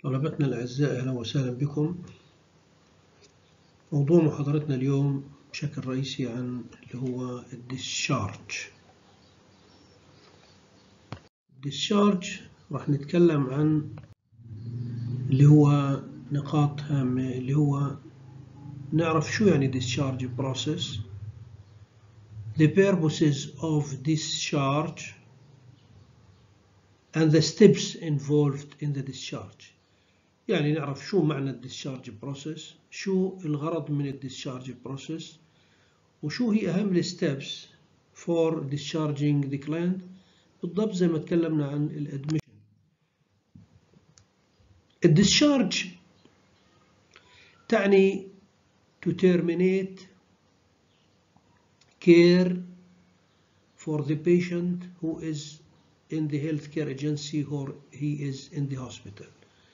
طلبتنا الأعزاء أهلا وسهلا بكم. موضوع محاضرتنا اليوم بشكل رئيسي عن اللي هو الديسشارج. راح نتكلم عن اللي هو نقاط هامة، اللي هو نعرف شو يعني discharge process, the purposes of discharge and the steps involved in the discharge. يعني نعرف شو معنى الديسشارج بروسيس، شو الغرض من الديسشارج بروسيس، وشو هي أهم الستبس for discharging the client، بالضبط زي ما تكلمنا عن الادميشن. الديسشارج تعني to terminate care for the patient who is in the healthcare agency or he is in the hospital.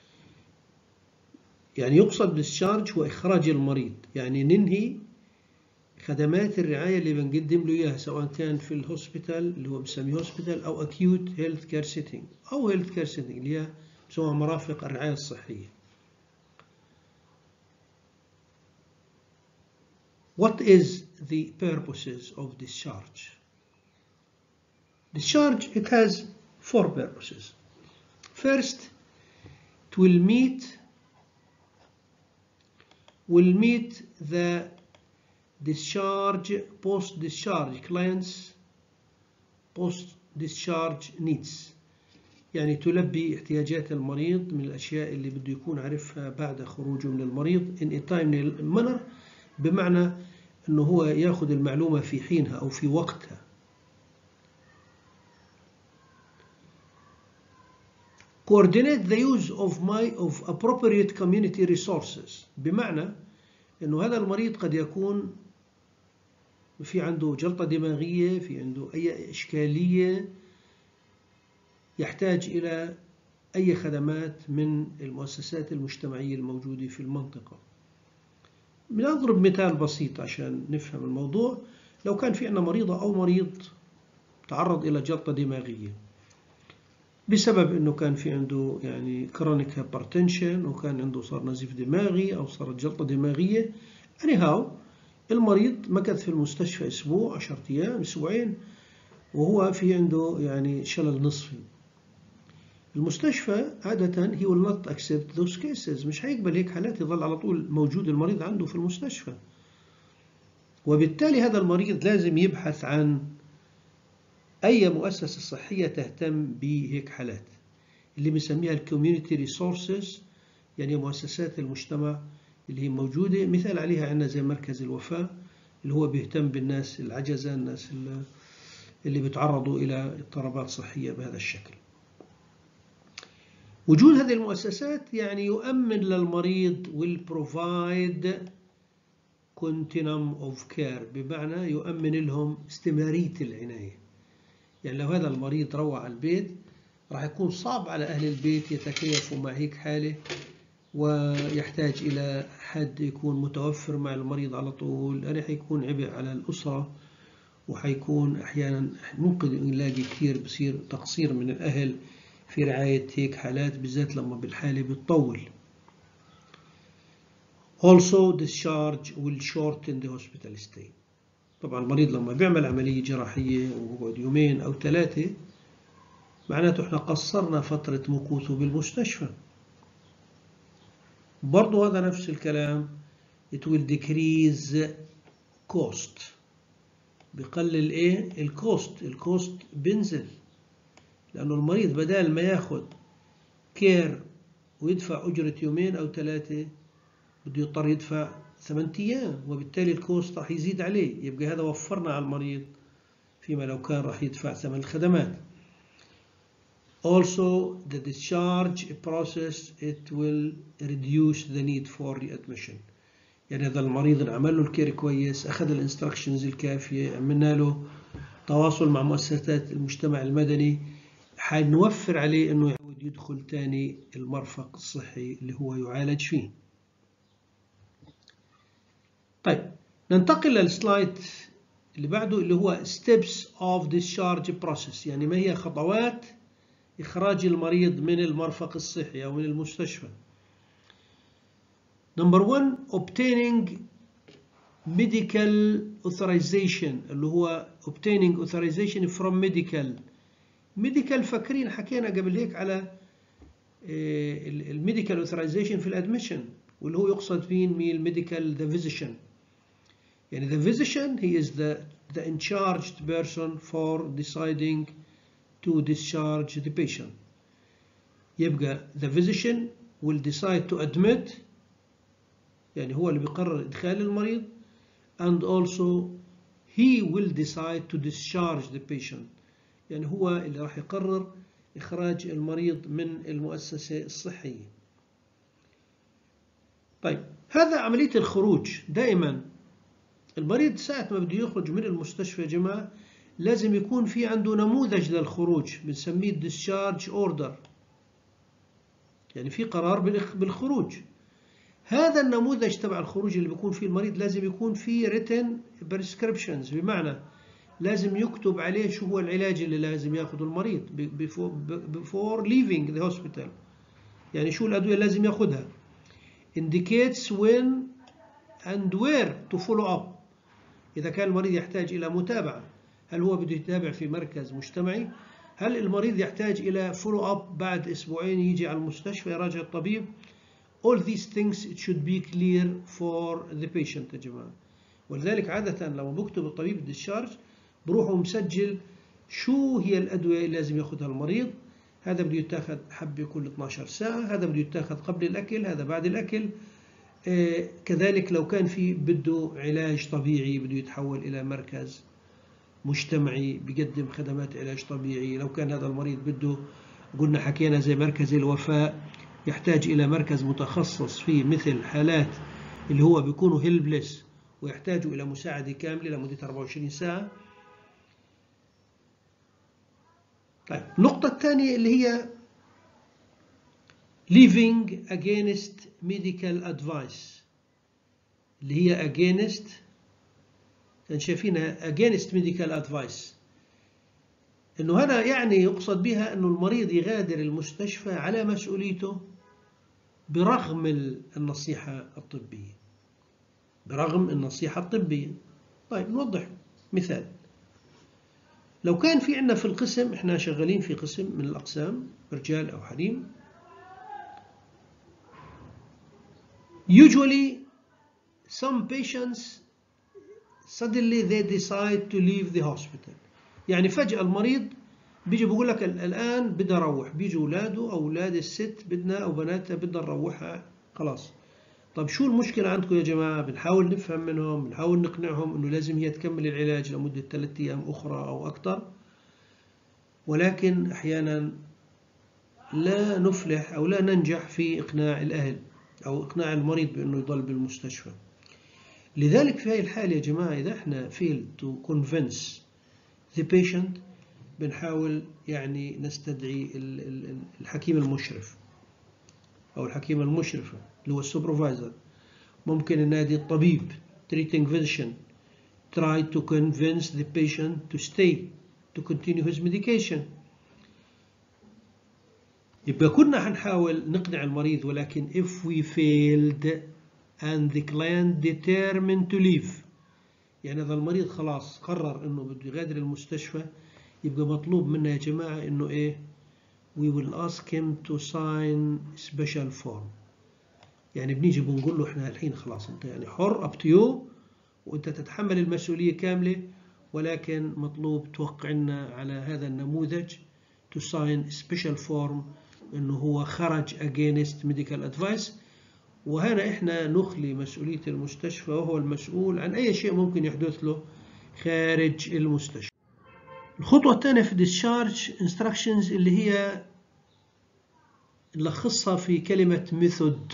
يعني يقصد discharge هو إخراج المريض، يعني ننهي خدمات الرعاية اللي بنقدم له إياها، سواء كان في الهوسبيتال اللي هو بسميه هوسبيتال أو acute healthcare setting أو healthcare setting اللي هي بسموها مرافق الرعاية الصحية. What is the purposes of discharge? Discharge, it has four purposes. First, it will meet the discharge, post-discharge clients post-discharge needs. يعني تلبي احتياجات المريض من الأشياء اللي بده يكون عارفها بعد خروجه من المريض in a timely manner، بمعنى أنه هو يأخذ المعلومة في حينها أو في وقتها. Coordinate the use of appropriate community resources، بمعنى أنه هذا المريض قد يكون في عنده جلطة دماغية، في عنده أي إشكالية يحتاج إلى أي خدمات من المؤسسات المجتمعية الموجودة في المنطقة. بنضرب مثال بسيط عشان نفهم الموضوع. لو كان في عندنا مريضة أو مريض تعرض إلى جلطة دماغية بسبب أنه كان في عنده يعني كرونيك هايبرتنشن، وكان عنده صار نزيف دماغي أو صارت جلطة دماغية. anyhow المريض مكث في المستشفى أسبوع، 10 أيام، أسبوعين، وهو في عنده يعني شلل نصفي. المستشفى عادة he will not accept those cases، مش هيقبل هيك حالات يظل على طول موجود المريض عنده في المستشفى، وبالتالي هذا المريض لازم يبحث عن أي مؤسسة صحية تهتم بهيك حالات اللي بنسميها الكوميونيتي ريسورسز، يعني مؤسسات المجتمع اللي هي موجودة. مثال عليها عندنا زي مركز الوفاء اللي هو بيهتم بالناس العجزة، الناس اللي بيتعرضوا إلى اضطرابات صحية بهذا الشكل. وجود هذه المؤسسات يعني يؤمن للمريض will provide continuum of care، بمعنى يؤمن لهم استمرارية العناية. يعني لو هذا المريض روح على البيت راح يكون صعب على أهل البيت يتكيفوا مع هيك حالة، ويحتاج إلى حد يكون متوفر مع المريض على طول، يعني حيكون عبء على الأسرة، وحيكون أحيانا ممكن نلاقي كثير بصير تقصير من الأهل في رعاية هيك حالات، بالذات لما بالحالة بتطول. Also discharge will shorten the hospital stay. طبعا المريض لما بيعمل عملية جراحية ويقعد يومين أو 3 معناته احنا قصرنا فترة مكوثه بالمستشفى. برضو هذا نفس الكلام it will decrease cost، بقلل ايه الكوست بنزل، لأنه المريض بدال ما ياخد كير ويدفع أجرة يومين أو 3 بده يضطر يدفع 8 أيام، وبالتالي الكوست راح يزيد عليه. يبقى هذا وفرنا على المريض فيما لو كان راح يدفع ثمن الخدمات. Also the discharge process it will reduce the need for readmission. يعني هذا المريض عمل له الكير كويس، أخذ الانستركشنز الكافية، عملنا له تواصل مع مؤسسات المجتمع المدني، حنوفر عليه إنه يعود يدخل تاني المرفق الصحي اللي هو يعالج فيه. طيب ننتقل للسلايد اللي بعده اللي هو steps of discharge process، يعني ما هي خطوات إخراج المريض من المرفق الصحي أو من المستشفى. Number 1 obtaining medical authorization، اللي هو obtaining authorization from medical فاكرين حكينا قبل هيك على الميديكال authorization في الادميشن، واللي هو يقصد مين الميديكال the physician. يعني the physician he is the in charged person for deciding to discharge the patient. يبقى the physician will decide to admit، يعني هو اللي بيقرر إدخال المريض، and also he will decide to discharge the patient، يعني هو اللي راح يقرر إخراج المريض من المؤسسة الصحية. طيب هذا عملية الخروج. دائما المريض ساعة ما بده يخرج من المستشفى يا جماعة لازم يكون في عنده نموذج للخروج بنسميه discharge order، يعني في قرار بالخروج. هذا النموذج تبع الخروج اللي بيكون فيه المريض لازم يكون فيه written prescriptions، بمعنى لازم يكتب عليه شو هو العلاج اللي لازم ياخذه المريض before leaving the hospital، يعني شو الأدوية اللي لازم ياخذها. indicates when and where to follow up، إذا كان المريض يحتاج إلى متابعة، هل هو بده يتابع في مركز مجتمعي؟ هل المريض يحتاج إلى follow up بعد أسبوعين يجي على المستشفى يراجع الطبيب؟ all these things it should be clear for the patient يا جماعة. ولذلك عادة لما بكتب الطبيب الديشارج بروحوا مسجل شو هي الأدوية اللي لازم ياخذها المريض. هذا بده يتاخذ حبة كل 12 ساعة، هذا بده يتاخذ قبل الأكل، هذا بعد الأكل. كذلك لو كان في بده علاج طبيعي بده يتحول إلى مركز مجتمعي بيقدم خدمات علاج طبيعي. لو كان هذا المريض بده قلنا حكينا زي مركز الوفاء يحتاج إلى مركز متخصص في مثل حالات اللي هو بيكونوا هيلبلس ويحتاجوا إلى مساعدة كاملة لمدة 24 ساعة. طيب النقطة الثانية اللي هي living against medical advice، اللي هي against، شايفينها against medical advice، إنه هذا يعني يقصد بها إنه المريض يغادر المستشفى على مسؤوليته برغم النصيحة الطبية، برغم النصيحة الطبية. طيب نوضح مثال. لو كان في عندنا في القسم، احنا شغالين في قسم من الأقسام رجال أو حريم، usually some patients suddenly they decide to leave the hospital، يعني فجأة المريض بيجي بيقول لك الآن بدي أروح، بيجي أولاده أو أولاد الست بدنا أو بناتها بدنا نروحها خلاص. طب شو المشكلة عندكم يا جماعة؟ بنحاول نفهم منهم، بنحاول نقنعهم إنه لازم هي تكمل العلاج لمدة 3 أيام أخرى أو أكثر، ولكن أحيانا لا نفلح أو لا ننجح في إقناع الأهل أو إقناع المريض بأنه يضل بالمستشفى. لذلك في هذه الحالة يا جماعة إذا إحنا fail to convince the patient بنحاول يعني نستدعي الحكيم المشرف أو الحكيمة المشرفة اللي هو السوبرفايزر. ممكن ننادي الطبيب treating physician try to convince the patient to stay to continue his medication. يبقى كنا حنحاول نقنع المريض، ولكن if we failed and the client determined to leave، يعني إذا المريض خلاص قرر إنه بده يغادر المستشفى يبقى مطلوب منا يا جماعة إنه إيه we will ask him to sign special form. يعني بنيجي بنقول له إحنا الحين خلاص أنت يعني حر up to you وأنت تتحمل المسؤولية كاملة، ولكن مطلوب توقع لنا على هذا النموذج to sign special form إنه هو خرج against medical advice. وهنا إحنا نخلي مسؤولية المستشفى وهو المسؤول عن أي شيء ممكن يحدث له خارج المستشفى. الخطوة الثانية في discharge instructions اللي هي نلخصها في كلمة method.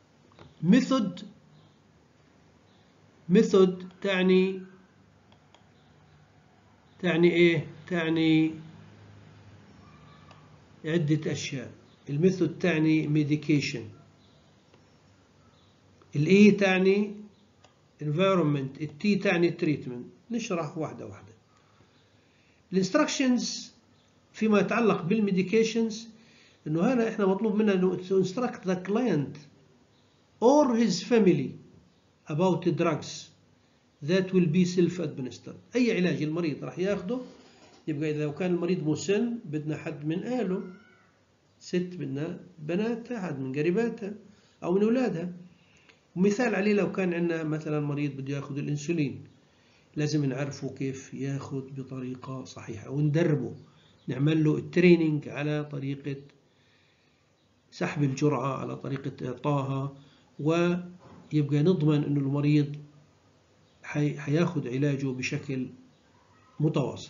method تعني إيه؟ تعني عدة أشياء. الميثود تعني medication، الإي تعني environment، التي تعني treatment. نشرح واحدة واحدة. الانستراكشنز فيما يتعلق بالميديكيشنز إنه هنا إحنا مطلوب منا إنه to instruct the client or his family about the drugs that will be self-administered. أي علاج المريض راح ياخده، يبقى إذا كان المريض مسن بدنا حد من أهله، ست بدنا بناتها، حد من قريباتها أو من أولادها. ومثال عليه لو كان عندنا مثلا مريض بده ياخذ الأنسولين، لازم نعرفه كيف ياخذ بطريقة صحيحة وندربه، نعمل له التريننج على طريقة سحب الجرعة، على طريقة إعطائها، ويبقى نضمن إنه المريض حياخذ علاجه بشكل متواصل.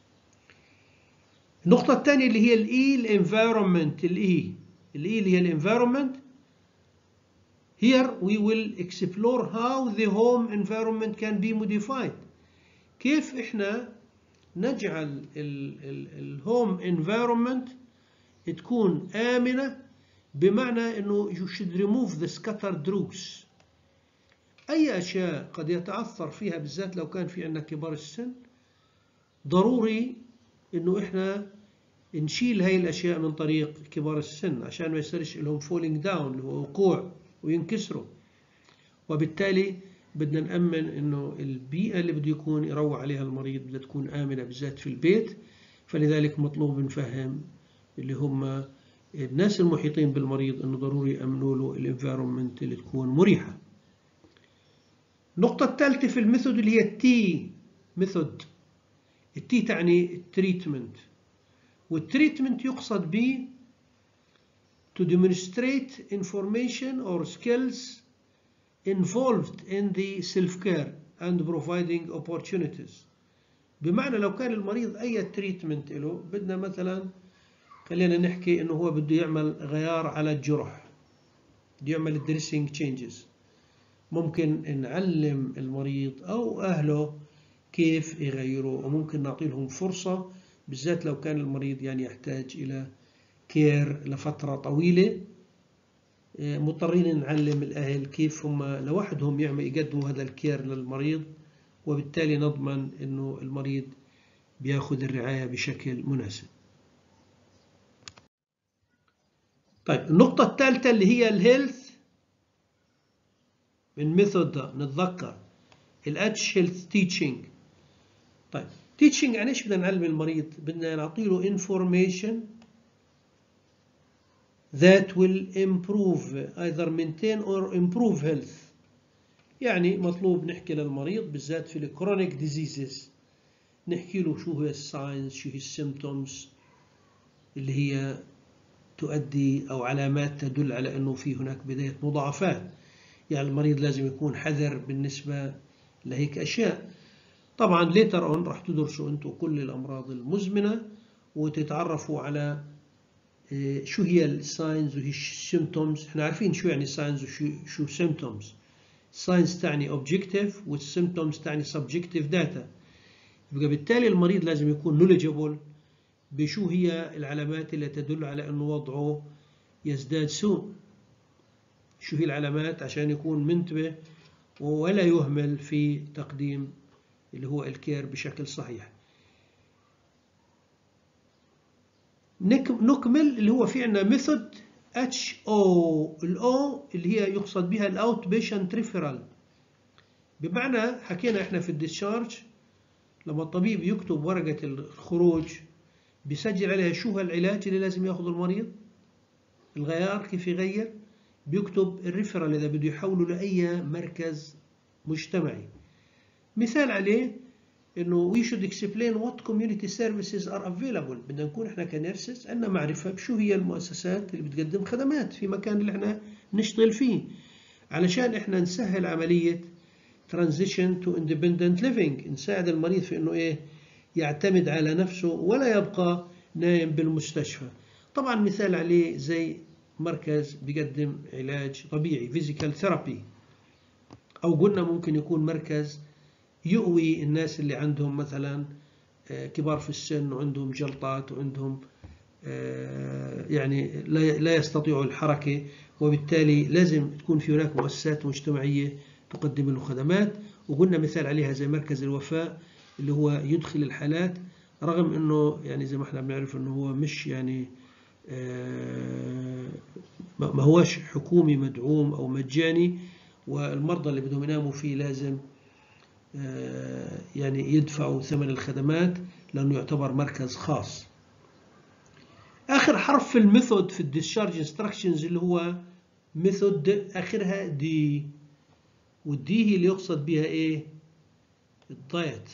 النقطة الثانية اللي هي الانفايرمنت. اللي هي الانفايرمنت. Here we will explore how the home environment can be modified. كيف احنا نجعل الهوم environment تكون آمنة، بمعنى انه you should remove the scattered drugs. اي اشياء قد يتعثر فيها، بالذات لو كان في عندنا كبار السن، ضروري انه احنا نشيل هاي الاشياء من طريق كبار السن عشان ما يصيرش لهم falling down، اللي هو وقوع وينكسروا. وبالتالي بدنا نأمن انه البيئة اللي بده يكون يروح عليها المريض بدها تكون آمنة، بالذات في البيت. فلذلك مطلوب نفهم اللي هم الناس المحيطين بالمريض انه ضروري يأمنوا له الانفايرمنت اللي تكون مريحة. النقطة الثالثة في الميثود اللي هي التي ميثود. التي تعني التريتمنت، والتريتمنت يقصد به to demonstrate information or skills involved in the self-care and providing opportunities. بمعنى لو كان المريض أي تريتمنت له، بدنا مثلا خلينا نحكي إنه هو بده يعمل غيار على الجرح، بده يعمل dressing changes، ممكن نعلم المريض أو أهله كيف يغيروا، وممكن نعطي لهم فرصة، بالذات لو كان المريض يعني يحتاج إلى كير لفترة طويلة. مضطرين نعلم الأهل كيف هم لوحدهم يقدموا هذا الكير للمريض، وبالتالي نضمن إنه المريض بياخذ الرعاية بشكل مناسب. طيب النقطة الثالثة اللي هي الهيلث من ميثود، نتذكر الاتش هيلث تيتشنج. طيب تيتشنج يعني ايش بدنا نعلم المريض؟ بدنا نعطي له information that will improve either maintain or improve health. يعني مطلوب نحكي للمريض بالذات في الكرونيك ديزيزز، نحكي له شو هي الساينز، شو هي السيمبتومز اللي هي تؤدي أو علامات تدل على أنه في هناك بداية مضاعفات. يعني المريض لازم يكون حذر بالنسبة لهيك أشياء. طبعا later on راح تدرسوا أنتم كل الأمراض المزمنة وتتعرفوا على شو هي الساينز وهي السيمبتومز. احنا عارفين شو يعني ساينز وشو سيمبتومز. ساينز تعني اوبجكتيف والسيمبتومز تعني سبجكتيف داتا. يبقى بالتالي المريض لازم يكون knowledgeable بشو هي العلامات اللي تدل على انه وضعه يزداد سوء، شو هي العلامات عشان يكون منتبه ولا يهمل في تقديم اللي هو الكير بشكل صحيح. نكمل اللي هو في عندنا ميثود HO. الأو اللي هي يقصد بها الأوت بيشنت ريفيرال. بمعنى حكينا احنا في الديسشارج لما الطبيب يكتب ورقة الخروج بيسجل عليها شو هالعلاج اللي لازم ياخذه المريض، الغيار كيف يغير، بيكتب الريفيرال إذا بده يحوله لأي مركز مجتمعي. مثال عليه إنه we should explain what community services are available. بدنا نكون إحنا كنيرسز عندنا معرفة بشو هي المؤسسات اللي بتقدم خدمات في مكان اللي إحنا نشتغل فيه، علشان إحنا نسهل عملية transition to independent living، نساعد المريض في إنه إيه يعتمد على نفسه ولا يبقى نايم بالمستشفى. طبعا مثال عليه زي مركز بيقدم علاج طبيعي physical therapy، أو قلنا ممكن يكون مركز يؤوي الناس اللي عندهم مثلا كبار في السن وعندهم جلطات وعندهم يعني لا يستطيعوا الحركة، وبالتالي لازم تكون في هناك مؤسسات مجتمعية تقدم له خدمات. وقلنا مثال عليها زي مركز الوفاء اللي هو يدخل الحالات رغم انه يعني زي ما احنا بنعرف انه هو مش يعني ما هوش حكومي مدعوم او مجاني، والمرضى اللي بدهم يناموا فيه لازم يعني يدفعوا ثمن الخدمات لانه يعتبر مركز خاص. اخر حرف في الميثود في الديسشارج انستراكشنز اللي هو ميثود اخرها دي، والدي هي اللي يقصد بها ايه؟ الدايت.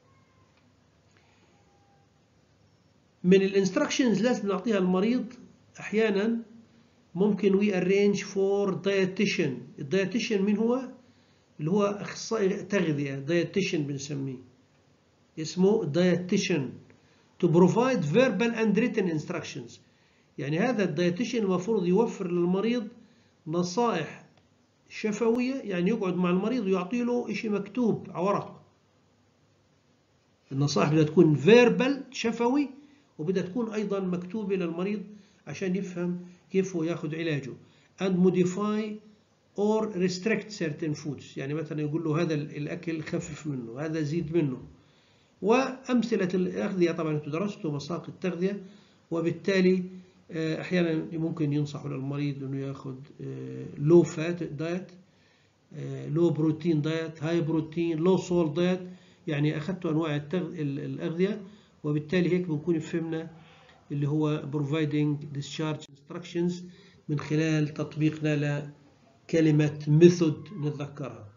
من الانستراكشنز لازم نعطيها المريض احيانا ممكن وي ارينج فور دايتيشن. الدايتيشن مين هو؟ اللي هو اخصائي تغذيه، دايتيشن بنسميه، اسمه دايتيشن to provide verbal and written instructions. يعني هذا الدايتيشن المفروض يوفر للمريض نصائح شفويه، يعني يقعد مع المريض ويعطي له شيء مكتوب على ورق. النصائح بدها تكون فيربال شفوي، وبدها تكون ايضا مكتوبه للمريض عشان يفهم كيف هو ياخذ علاجه. and modify or restrict certain foods، يعني مثلا يقول له هذا الاكل خفف منه، هذا زيد منه. وامثله الاغذيه طبعا انتم درستوا مساق التغذيه، وبالتالي احيانا ممكن ينصحوا للمريض انه ياخذ لو فات دايت، لو بروتين دايت، هاي بروتين، لو سول دايت، يعني اخذتوا انواع الاغذيه، وبالتالي هيك بنكون فهمنا اللي هو providing discharge instructions من خلال تطبيقنا لكلمه method نتذكرها.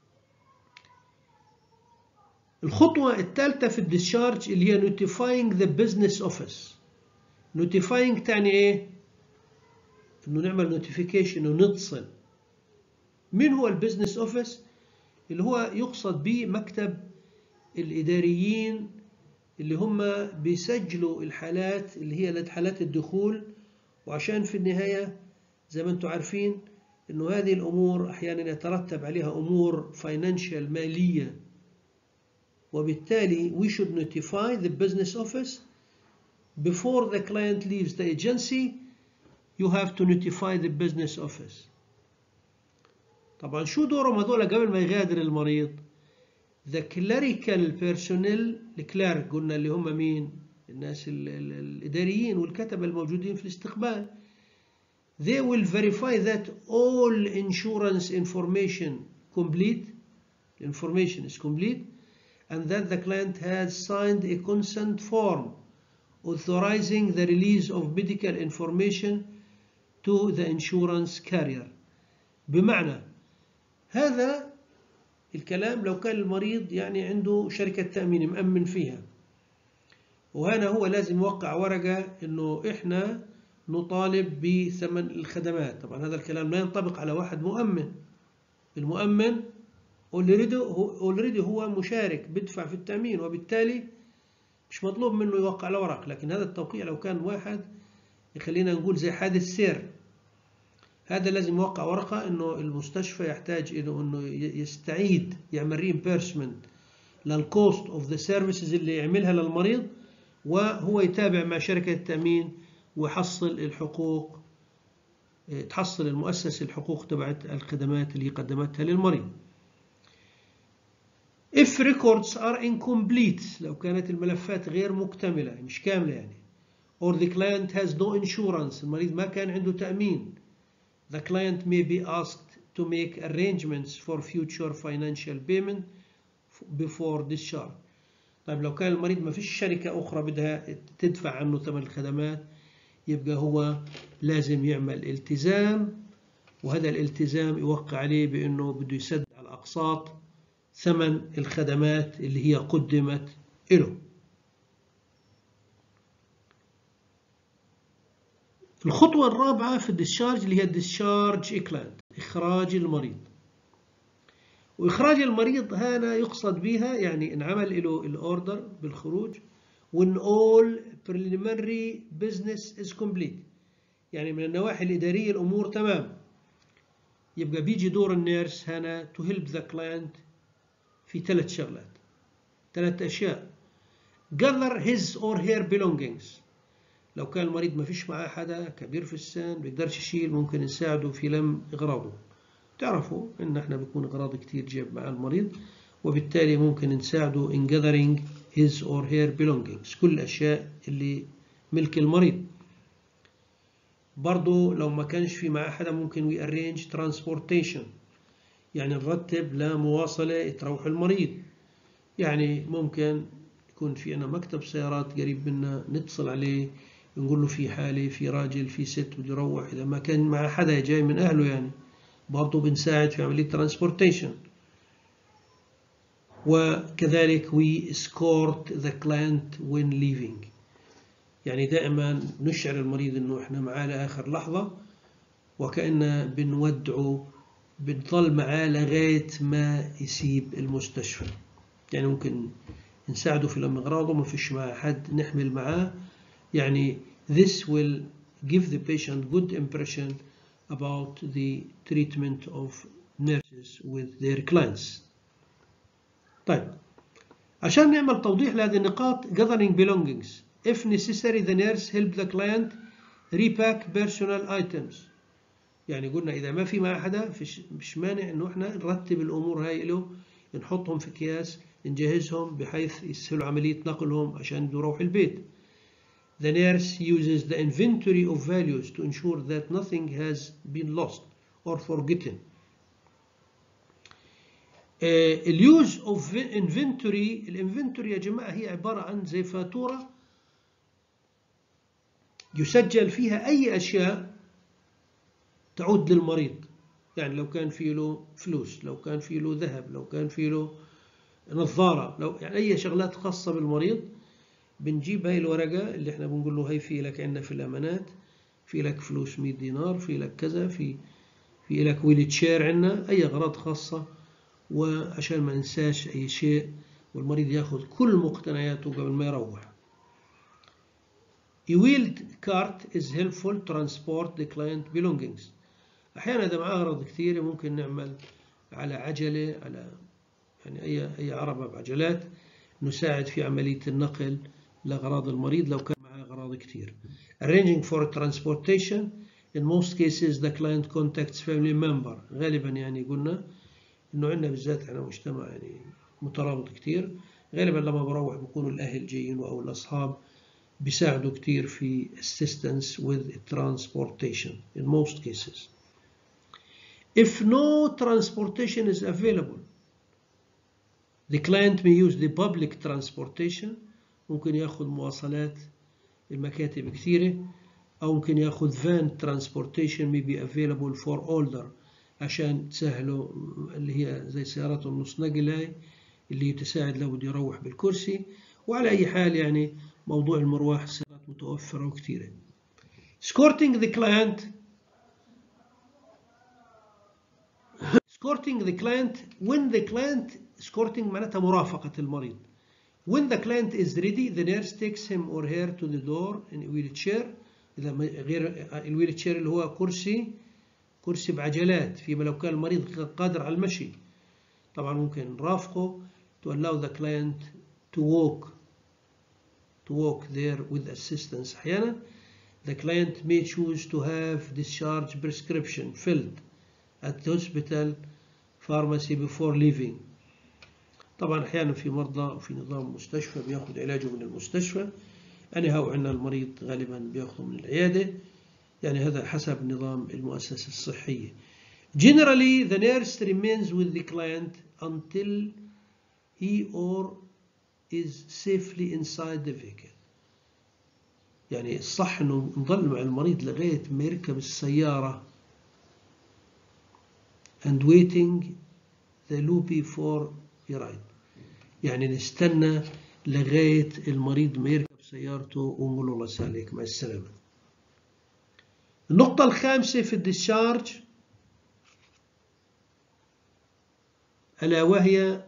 الخطوه الثالثه في الديسشارج اللي هي notifying the business office. notifying تعني ايه؟ انه نعمل notification ونتصل. مين هو البزنس اوفيس؟ اللي هو يقصد به مكتب الإداريين اللي هم بيسجلوا الحالات اللي هي حالات الدخول، وعشان في النهاية زي ما انتم عارفين انه هذه الأمور أحيانا يترتب عليها أمور فاينانشال مالية، وبالتالي we should notify the business office before the client leaves the agency. You have to notify the business office. طبعا شو دورهم هذول قبل ما يغادر المريض؟ the clerical personnel، الكلارك قلنا اللي هم مين؟ الناس الإداريين والكتبة الموجودين في الاستقبال. they will verify that all insurance information is complete and that the client has signed a consent form authorizing the release of medical information to the insurance carrier. بمعنى هذا الكلام لو كان المريض يعني عنده شركة تأمين مأمن فيها، وهنا هو لازم يوقع ورقة إنه إحنا نطالب بثمن الخدمات. طبعا هذا الكلام لا ينطبق على واحد مؤمن. المؤمن اوريدي هو مشارك بدفع في التأمين، وبالتالي مش مطلوب منه يوقع على ورق. لكن هذا التوقيع لو كان واحد يخلينا نقول زي حادث سير، هذا لازم يوقع ورقة إنه المستشفى يحتاج إنه يستعيد يعمل ريمبيرسمنت للكوست اوف ذا سيرفيسز اللي يعملها للمريض، وهو يتابع مع شركة التأمين ويحصل الحقوق، تحصل المؤسسة الحقوق تبعت الخدمات اللي قدمتها للمريض. If records are incomplete، لو كانت الملفات غير مكتملة مش كاملة يعني، or the client has no insurance، المريض ما كان عنده تأمين، the client may be asked to make arrangements for future financial payment before discharge. طيب لو كان المريض ما فيش شركة أخرى بدها تدفع عنه ثمن الخدمات، يبقى هو لازم يعمل التزام، وهذا الالتزام يوقع عليه بأنه بده يسد على الأقساط ثمن الخدمات اللي هي قدمت له. الخطوة الرابعة في الديسشارج اللي هي الديسشارج إكلاند، إخراج المريض. وإخراج المريض هنا يقصد بها يعني إن عمل له الأوردر بالخروج when all preliminary business is complete، يعني من النواحي الإدارية الأمور تمام، يبقى بيجي دور النيرس هنا to help the client في 3 شغلات، 3 أشياء. gather his or her belongings، لو كان المريض ما فيش معاه حدا كبير في السن بيقدرش يشيل، ممكن نساعده في لم إغراضه. تعرفوا إن إحنا بيكون إغراض كتير جيب مع المريض، وبالتالي ممكن نساعده in gathering his or her belongings، كل الأشياء اللي ملك المريض. برضو لو ما كانش في معاه حدا ممكن we arrange transportation، يعني نرتب لمواصلة تروح المريض. يعني ممكن يكون في أنا مكتب سيارات قريب منا، نتصل عليه نقول له في حالة، في راجل في ست بده يروح، إذا ما كان مع حدا جاي من أهله يعني برضو بنساعد في عملية transportation. وكذلك we escort the client when leaving، يعني دائما نشعر المريض إنه إحنا معاه لآخر لحظة، وكأننا بنودعه، بنضل معاه لغاية ما يسيب المستشفى. يعني ممكن نساعده في لم أغراضه، ما فيش معاه حد نحمل معاه. يعني this will give the patient good impression about the treatment of nurses with their clients. طيب، عشان نعمل توضيح لهذه النقاط gathering belongings. If necessary the nurse help the client repack personal items. يعني قلنا إذا ما في مع حدا مش مانع إنه إحنا نرتب الأمور هاي له، نحطهم في أكياس، نجهزهم بحيث يسهلوا عملية نقلهم عشان يروح البيت. The nurse uses the inventory of values to ensure that nothing has been lost or forgotten. اليوز اوف انفنتوري، الانفنتوري يا جماعه هي عباره عن زي فاتوره يسجل فيها اي اشياء تعود للمريض. يعني لو كان في له فلوس، لو كان في له ذهب، لو كان في له نظاره، لو يعني اي شغلات خاصه بالمريض، بنجيب هاي الورقه اللي احنا بنقول له هي في لك عندنا في الامانات، في لك فلوس 100 دينار، في لك كذا، في لك ويل تشير عندنا، اي اغراض خاصه، وعشان ما ننساش أي شيء والمريض ياخذ كل مقتنياته قبل ما يروح. A wheeled cart is helpful to transport the client belongings. أحيانا إذا معاه أغراض كثيرة ممكن نعمل على عجلة، على يعني أي عربة بعجلات، نساعد في عملية النقل لأغراض المريض لو كان معاه أغراض كثير. Arranging for transportation. In most cases the client contacts family member. غالبا يعني قلنا إنه عندنا بالذات إحنا مجتمع يعني مترابط كتير، غالبا لما بروح بيكونوا الأهل جايين أو الأصحاب بيساعدوا كتير في assistance with transportation in most cases. If no transportation is available, the client may use the public transportation. ممكن ياخذ مواصلات المكاتب كثيرة، أو ممكن ياخذ van transportation may be available for older، عشان تسهلوا اللي هي زي سيارات النص نقل هاي اللي تساعد لو بده يروح بالكرسي. وعلى أي حال يعني موضوع المروح سيارات متوفرة وكثيرة. Escorting the client. Escorting the client when the client escorting معناتها مرافقة المريض. When the client is ready the nurse takes him or her to the door in a wheelchair. إذا غير الويل تشير اللي هو كرسي بعجلات، فيما لو كان المريض قادر على المشي طبعا ممكن نرافقه to allow the client to walk there with assistance. أحيانا the client may choose to have discharge prescription filled at the hospital pharmacy before leaving. طبعا أحيانا في مرضى وفي نظام مستشفى بياخذ علاجه من المستشفى، يعني هو عندنا المريض غالبا بياخذه من العيادة، يعني هذا حسب نظام المؤسسة الصحية. Generally the nurse remains with the client until he or is safely inside the vehicle. يعني الصح انه نضل مع المريض لغاية ما يركب السيارة and waiting the lobby for a ride. يعني نستنى لغاية المريض ما يركب سيارته ونقول له الله يسلمك مع السلامة. النقطة الخامسة في الديسشارج ألا وهي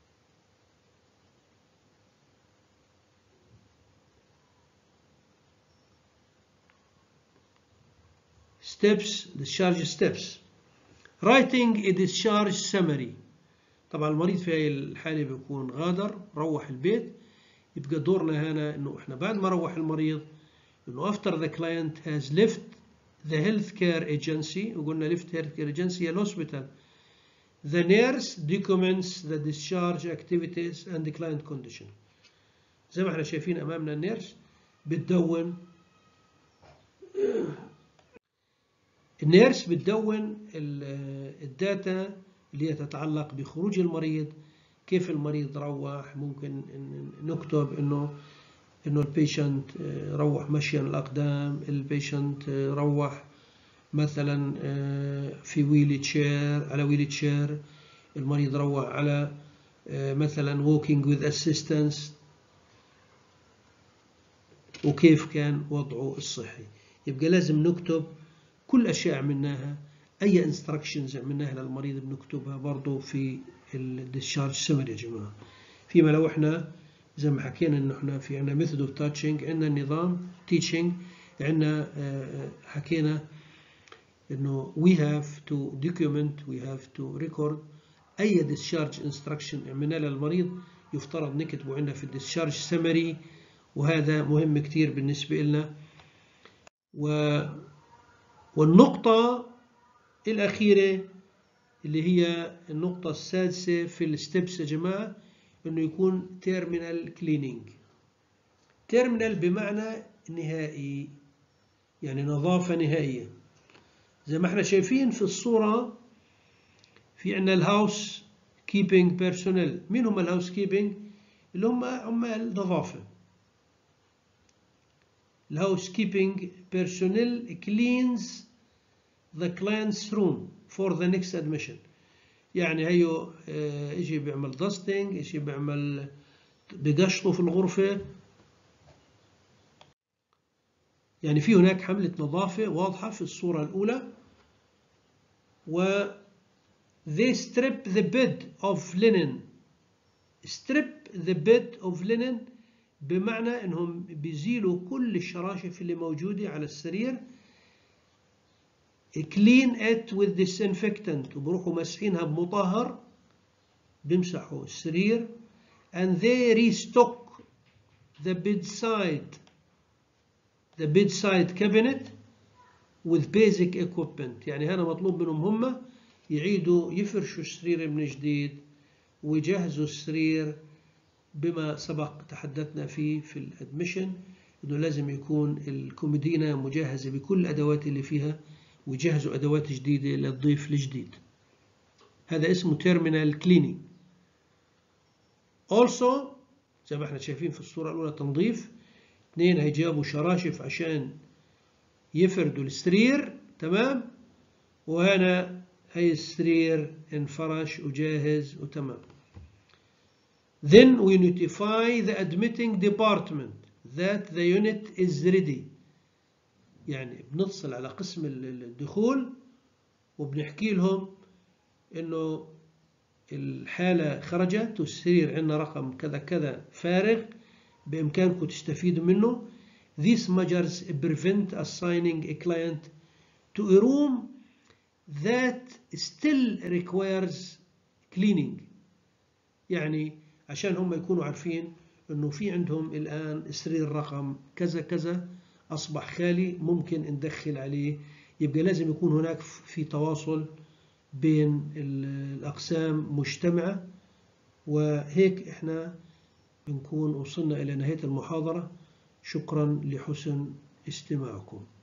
discharge steps. Writing a discharge summary. طبعا المريض في هذه الحالة بيكون غادر روح البيت، يبقى دورنا هنا إنه إحنا بعد ما روح المريض إنه after the client has left the healthcare agency، وقلنا left healthcare agency هي الهوسبيتال، the nurse documents the discharge activities and the client condition. زي ما احنا شايفين أمامنا النيرس بتدون الداتا اللي هي تتعلق بخروج المريض، كيف المريض روح. ممكن نكتب إنه البيشنت روح مشيا الأقدام، البيشنت روح مثلا في ويل تشير، على ويل تشير، المريض روح على مثلا walking with assistance، وكيف كان وضعه الصحي. يبقى لازم نكتب كل أشياء عملناها، أي instructions عملناها للمريض بنكتبها برضو في الديسشارج سمري يا جماعة. فيما لو احنا زي ما حكينا إنه احنا في عندنا method of teaching، عندنا نظام teaching، عندنا حكينا إنه we have to document، we have to record أي discharge instruction عملناه للمريض يفترض نكتبه عندنا في الديسشارج سمري، وهذا مهم كتير بالنسبة لنا. والنقطة الأخيرة اللي هي النقطة السادسة في الستبس يا جماعة، إنه يكون terminal cleaning. terminal بمعنى نهائي، يعني نظافة نهائية. زي ما احنا شايفين في الصورة في عندنا الهاوس كيبينج بيرسونيل. مين هم الهاوس كيبينج؟ اللي هم عمال النظافة. الهاوسكيبينج personnel cleans the client's room for the next admission. يعني هيو يجي بيعمل dusting، يجي بيعمل بقشطه في الغرفة. يعني في هناك حملة نظافة واضحة في الصورة الأولى. و they strip the bed of linen. strip the bed of linen بمعنى انهم بيزيلوا كل الشراشف اللي موجودة على السرير. clean it with disinfectant، وبروحوا مسحينها بمطهر، بيمسحوا السرير. and they restock the bedside cabinet with basic equipment. يعني هنا مطلوب منهم هم يعيدوا يفرشوا السرير من جديد ويجهزوا السرير بما سبق تحدثنا فيه في الادميشن، انه لازم يكون الكومودينا مجهزه بكل الادوات اللي فيها، ويجهزوا ادوات جديده للضيف الجديد. هذا اسمه terminal cleaning. also زي ما احنا شايفين في الصوره الاولى تنظيف. اثنين هيجابوا شراشف عشان يفردوا السرير، تمام، وهنا هي السرير انفرش وجاهز وتمام. Then we notify the admitting department that the unit is ready. يعني بنتصل على قسم الدخول وبنحكي لهم إنه الحالة خرجت والسرير عندنا رقم كذا كذا فارغ، بإمكانكم تستفيدوا منه. These measures prevent assigning a client to a room that still requires cleaning. يعني عشان هم يكونوا عارفين انه في عندهم الان سرير رقم كذا كذا اصبح خالي، ممكن ندخل عليه. يبقى لازم يكون هناك في تواصل بين الاقسام مجتمعة. وهيك احنا بنكون وصلنا الى نهاية المحاضرة. شكرا لحسن استماعكم.